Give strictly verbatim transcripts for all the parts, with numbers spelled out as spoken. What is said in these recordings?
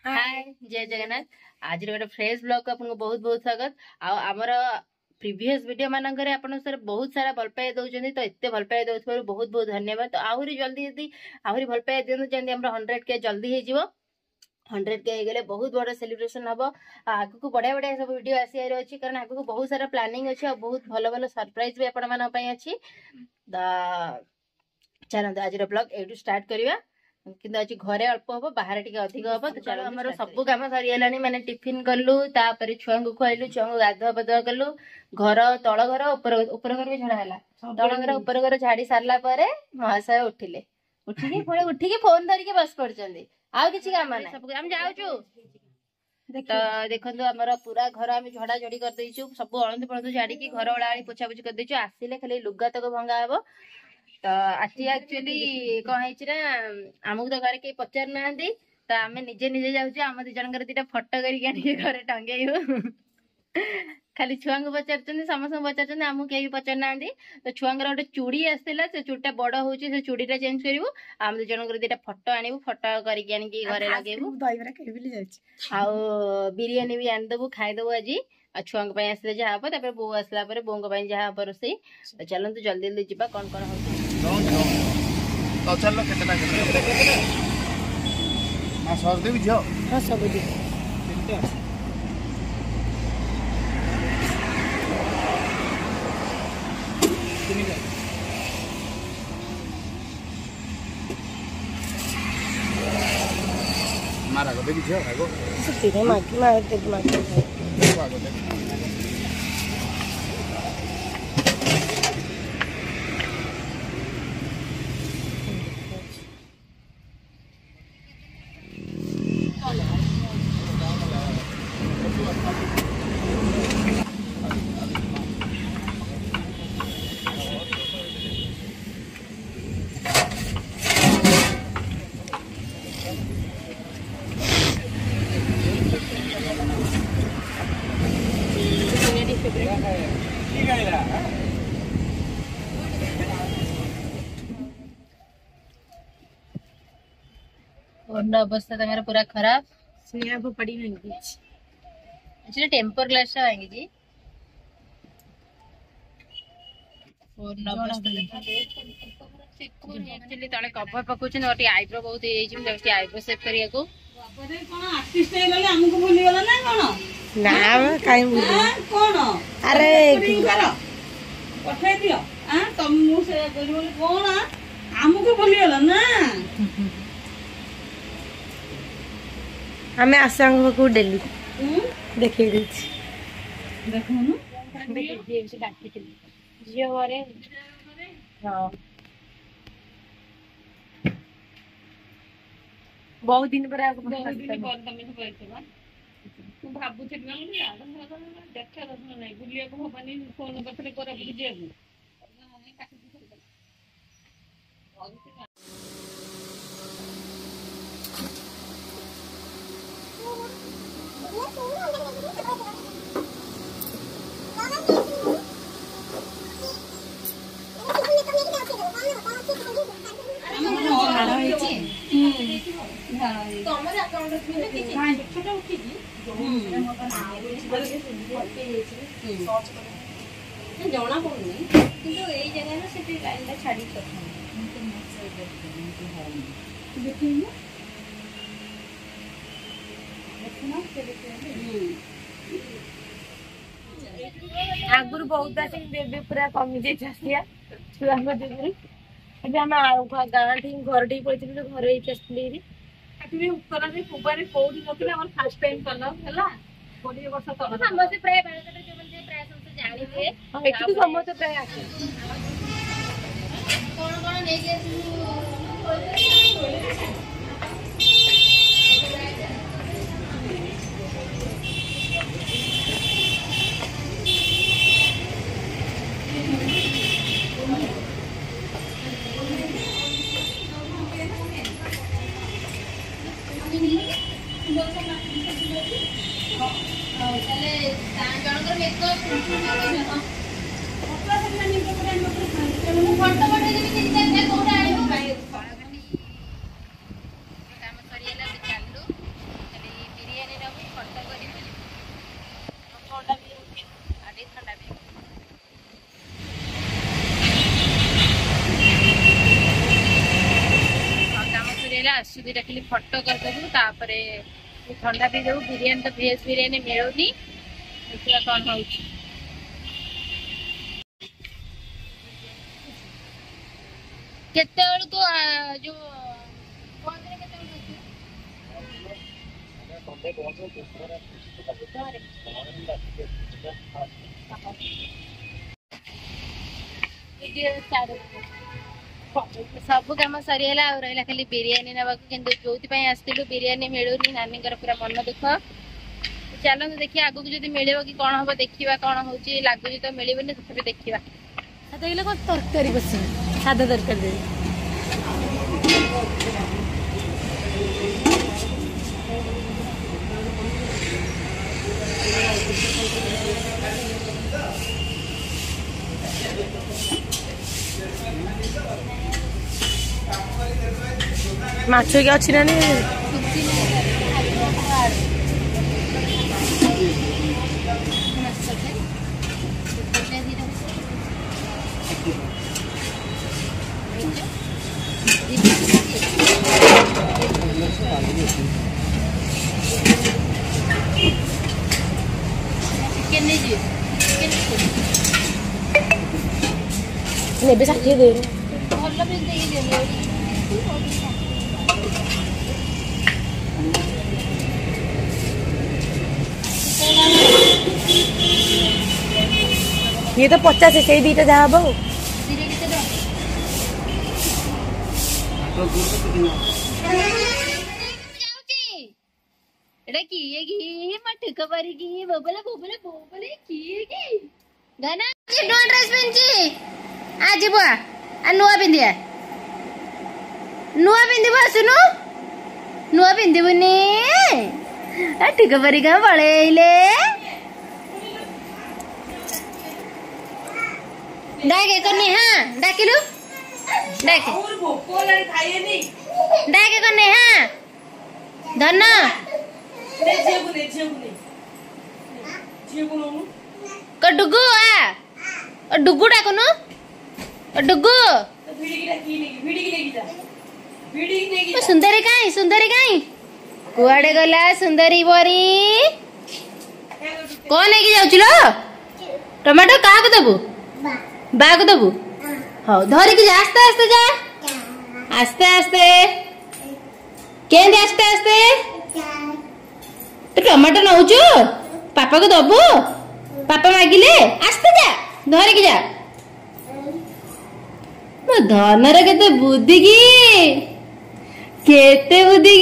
हाय जय जगन्नाथ। आज गोटे फ्रेश ब्लॉग को आपको बहुत बहुत स्वागत। आमर प्रीवियस वीडियो मानकर आपन सर बहुत सारा भल पाई दौरान तो एत भल पाई दौर बहुत बहुत धन्यवाद। तो आहरी जल्दी जल्दी आहरी भल पाई दिखाँ जमी आम हंड्रेड के जल्दी हो हंड्रेड के गले बहुत बड़ा सेलिब्रेशन हम आग को बढ़िया बढ़िया सब वीडियो आसार अच्छी कारण आग को बहुत सारा प्लानिंग अच्छी और बहुत भल भल सरप्राइज भी आपण मान अच्छी। चलते आज ब्लॉग ये स्टार्ट करवा कि आज घरे अल्प हम बाहर टी अधिक हम। तो चलो आम सब कम सरीगला मैंने टिफिन कलु तापर छुआ को खुआलु छुआ को गाधुआ पधुआ कलु घर तल घर उपर उपर घर भी झाड़ा तल घर उपर घर झाड़ी सारा महाशय उठिले उठिकी पुणी उठिकी फोन धरिकी बस पड़े आउ कि काम ना सब आम जाऊँ। तो देखो आमर पूरा घर आम झड़ा झड़ी करदेचु सब अळंदी फलंदी झाड़ी घर ओलाड़ी पोछा पोछी करदेचु आसिले खाली लुगा तक भंगा हे। तो आज एक्चुअली कौन है आमको तो घर कहीं पचार ना तो आम निजे निजे जाऊँ आम दी जन दीटा फटो करके घरे टंगेबू खाली छुआ को पचार समस्त पचार आमको कहीं पचार ना। तो छुआ गोटे चूड़ी आसाला से चूड़ीटा बड़ हो चूड़ीटा चेंज करूँ आम दी जन दीटा फटो आणबू फटो करके घरे लगेबू आउ बिरियानी भी आनीदेबू खाईदेबू आज छुआ आसले जहाँ हम तापर बो आसला बों जहाँ हम रोसे। तो चलते जल्दी जल्दी जावा कौन कौन हो चलो केतना केतना हां सर देबी जो हां सब दे मारा को देबी जो आगो सिटी माकी मार दे माकी आगो दे अवस्था तंगार पूरा खराब स्नेहा पड़ी भांगी टेम्पर ग्लास भांगी जी एक्चुअली तले कवर पकाउछन और आईब्रो बहुत हे जाइछन जब आईब्रो सेव करिया को कोन आर्टिस्ट हे गले हमको भूली गला ना कोन ना काई भूली कोन अरे पठे दियो आ तुम मु से बोली कोन हमको भूली गला ना हमें आसांग को डेली देखि देछि देखो न देखि जे से डाकी थी जे होरे हां बहुत दिन पर बहुत दिन पर तमे तो कहतबा तू भाबु थे ना देखा दसन नहीं बुलिया को हबनी फोन करथले करे बुझी जेबू जना पड़े कि जगह से लाइन छाड़ी आगुर बहुत पूरा कमी जाइए छुआ गाँ टी घर टी पड़ी घर ही उत्तर में फुबारे कोडी नथिले हमर फर्स्ट टाइम कल हला कोडी वर्ष तल समस्त प्राय भारत रे जे मन प्राय समस्त जानि थे हां एठी समस्त प्राय आके कोन कोन नै के दीटा खाली फटो करदेबू तापरे ठंडा पी देबू। बिरियानी तो भेज बिरियानी मिलूनी देखिए कौन हो। केते बेलू तो जो सब कम सरीगला रहा खाली बिरियानी नवा जो आसलु बिरियानी मिलूनी नानी पूरा मन दुख। चलते देखिए आगू जब मिले कि कौन हम देखा कौन हो लगुच तो मिलनी तथा देखा तरकारी बस सादा तरकारी माछ क्या अच्छी ना ले षाठी दे ये तो पचास से दीटा जहाँ हम आज बुआ नुआ पिंधिया नुआ पिंधिब आसुनु नुआ पिंधिबुनि ठीक परिका पलैले डाके कनी हाँ डाकिलु डाके डाके कनी हाँ धन डुगु आ डुगु डाकुनु डुगु सुंदरी काई सुंदरी काई कुआडे गला सुंदरी बोरी कौन लेके जाउची लो टमाटो का को देबू बा को देबू हां धरि के जा आस्ते आस्ते जा आस्ते आस्ते केंदे आस्ते आस्ते तो टमाटो नउचू पापा को देबू पापा मागिले आस्ते जा धरि के जा मो धनर केते बुद्धि की केते बुद्धि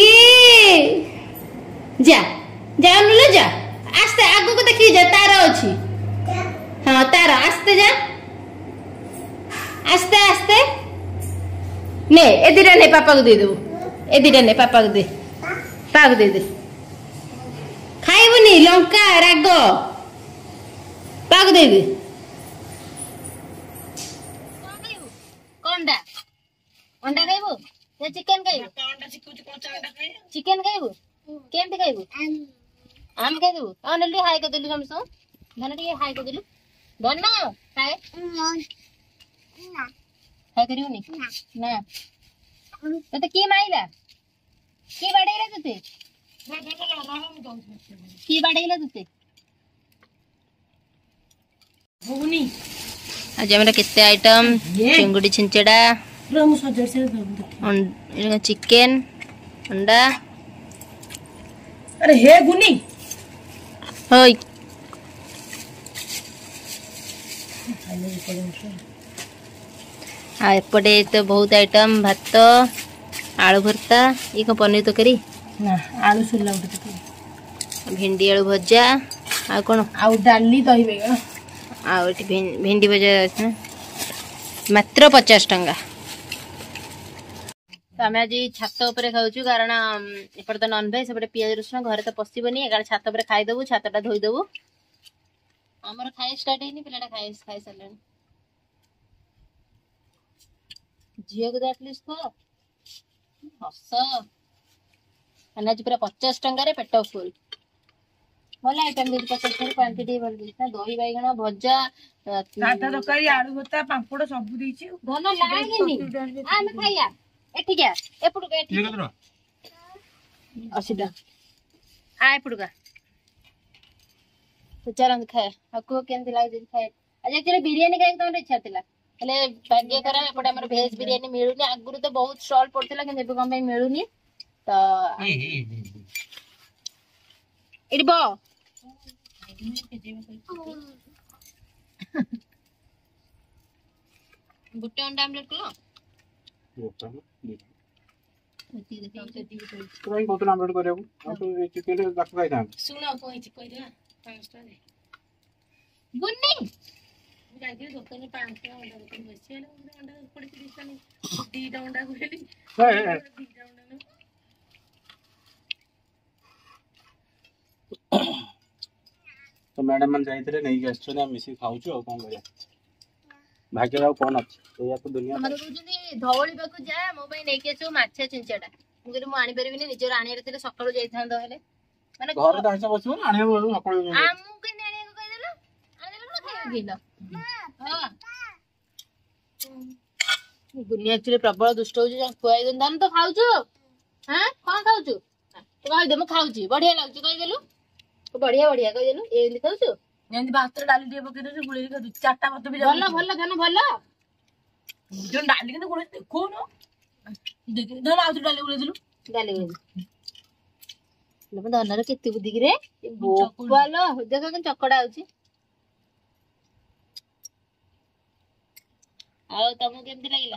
की जा जा नुले जा आस्ते आगु को देखि जा तार अछि हां तार आस्ते जा आस्ते आस्ते ने ए दिरा ने पापा को दे दो ए दिरा ने पापा को दे पापा को दे दे खाइबुनी लंका राग पापा को दे दे अंडा अंडा खाइबू या चिकन खाइबू अंडा चिकन कोचा अंडा खाइ चिकन खाइबू केमते खाइबू आम खाइबू अनली हाय को देलु हमसो धन टी हाय को देलु धन खाए ना हाय करियोनी ना तते की माइला की बाडेला तते की बाडेला तते भुनी आज हमरा केते आइटम चिंगुड़ी छिंचड़ा चिकन अंडा अरे हे गुनी होय आ एपटे तो बहुत आइटम भात आलू भर्ता ये को पनीर तरकारी ना आलू सुल्ला उठे भिंडी आलू भजा आ कोन आ डाली दही बेगा आ भिंडी भजा मात्र पचास टंका। तो आम आज छात उपरे खाऊँ कारण एपटे तो नॉन भेज सेपटे पियाज रसुण घरे तो पशिबनी एगार छात उपरे खाईदेबू छातटा धोईदेबू आमर खाई स्टार्ट है पिलाटा खाई खाई सारे झील को एटलिस्ट खो हस आज पूरा पचास टंकार पेट फुल भल आइटम दे पचास क्वांटिटी भल दही बैगण भजा तरकारी आलू भत्ता पांपड़ सब देछि धन लागेनी आमे खाइया एठिका एपटु एठिका ଅଶୀଟା आ एपड़का तो चलन खाए हकु केमती लागे खाए आज एक्चुअली बिरयानी खाए तमर इच्छा थिला हेले भाग्य करा एपटे हमर भेज बिरयानी मिलुनी आगुरु तो बहुत स्टॉल पड़थिला कि एबे कम मिलुनी तो इडी बो गुट्टे अंडा आमलेट को तुम बहुत आमलेट करे चिकेन रख खाई था ଶୁଣ କଣ ହେଇଛି କହିଦେବା ପାଞ୍ଚ ଟଙ୍କା गुन्नी ଯାଇଥିଲି ଦୋକାନରେ ପାଞ୍ଚ ଟଙ୍କା ଅଣ୍ଡା ଦୋକାନ ବସି ହେଲେ ଗୋଟେ ଅଣ୍ଡା ପଡ଼ିଛି ଦିଟା ନେଇ ଦିଟା ଅଣ୍ଡା କହିଲି ହେ ଦିଟା ଅଣ୍ଡା ନେଇ तो मैडम मन जाइते नहीं आछो ना मिसी खाउछु और कोन करिया भाग्य राव कोन अछि एया तो दुनिया हमर बुझली धवळी बाकू जा मो पई नै केसो माछा चिंचाडा मु कहली मु आनी परबिनी निजर आनी रहते सकाळू जाइथांदो हेले माने घर दाइसा बसबो ना आने बोलू सकाळू आ मु के आनी को कहि देलो आनी देलो ना खाइ गिलो हां दुनिया एक्चुअली प्रबल दुष्ट हो जे खुआई दन धान तो खाउछु हां कोन खाउछु तो कहि दे मु खाउछि बढ़िया लागछु कहि देलु तो बढ़िया बढ़िया कहि देलु एंदी खाउछु ଯେମିତି ଭାତରେ ଡାଲି ଟିକେ ପକେଇ ଦଉଛୁ ଗୁଳେଇ ଖାଉଛୁ ଚାରିଟା ଭାତ ବି ଭଲ ଭଲ ଧନ ଭଲ ଯୋଉ ଡାଲି କିନ୍ତୁ ଗୁଳେଇ ଦେଖଉନ ଦେଖି ଧନ ଆଉ ଡାଲି ଗୁଳେଇ ଦେଲୁ ଡାଲି ଗୁଳେଇ ଲୋ ଧନର କେତେ ବୁଦ୍ଧି କି ରେ ବୋପାଲ ଦେଖ କେମିତି ଚକଡା ହଉଛି ଆଉ ତମକୁ କେମିତି ଲାଗିଲା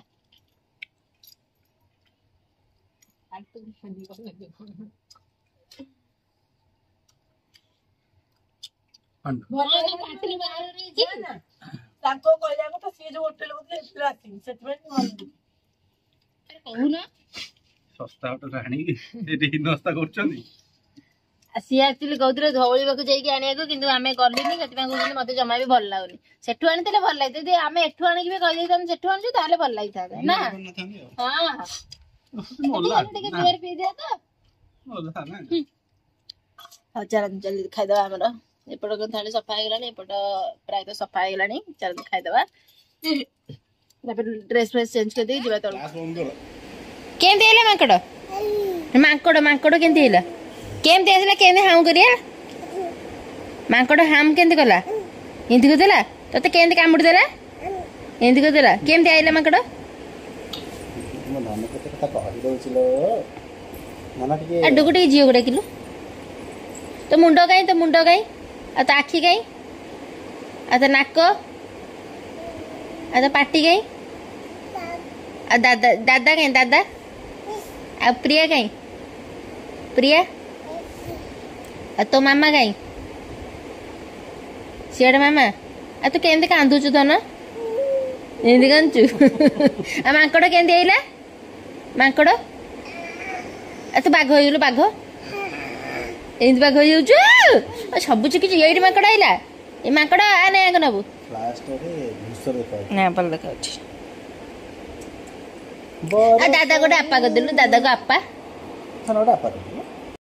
ତାଙ୍କ କହିଲା କଥା ସିଏ ଯୋଉ ହୋଟେଲ ବୋଧେ ଏଥିରେ ଆସିନି ସେଥିପାଇଁ କହୁନ सस्ता होटल राणी एटी नस्ता करछनी सी एक्चुअली कहते धवली पाक जाइए आने किंतु आम गलुनी से मत जमा भी भल लगुनि सेठू आनी भल लगे यदि आम एठू आनिक भी कही सेठू आनु ताले भल लगी था ना हाँ पी दिया तो हाँ चल जल्दी खाईदे आमर एपट थाली सफा हो गलानी एपट प्राय तो सफा हो गलानी चल खाईदे ड्रेस फ्रेस चेंज कर दी जीवा तल केमती है मांकड़ मांकड़ मांकड़ केमती है केमती आसला केमती हाउ करिया मांकड़ हाम केमती कला एंती करदेला तते केमती कामुडी देला एंती करदेला केमती आइला मांकड़ म धान कते कथा कहि दउचिलो मना टिके आ डुगुटी जियो गुडा किलो तो मुंडो काई तो मुंडो काई आ तो आखी काई आ तो नाक आ तो पाटी काई आ दादा दादा काई दादा आ प्रिया काई प्रिया आ तो मामा काई सियाड़ मामा आ तू केमती कांदुचु तो ना एंदी कांचु आ मांकड़ केमती आइला मांकड़ आ तू बाघ होइलु बाघ एंदी बाघ होई जाउचु सब चिकिचु एइडी मांकड़ आइला ए मांकड़ आ नै आग नबु लास्ट रे भूसर देखा ना पल देखाउछि आ दादा गोटे आपा कर देलु दादा को आपा थानोडा आपा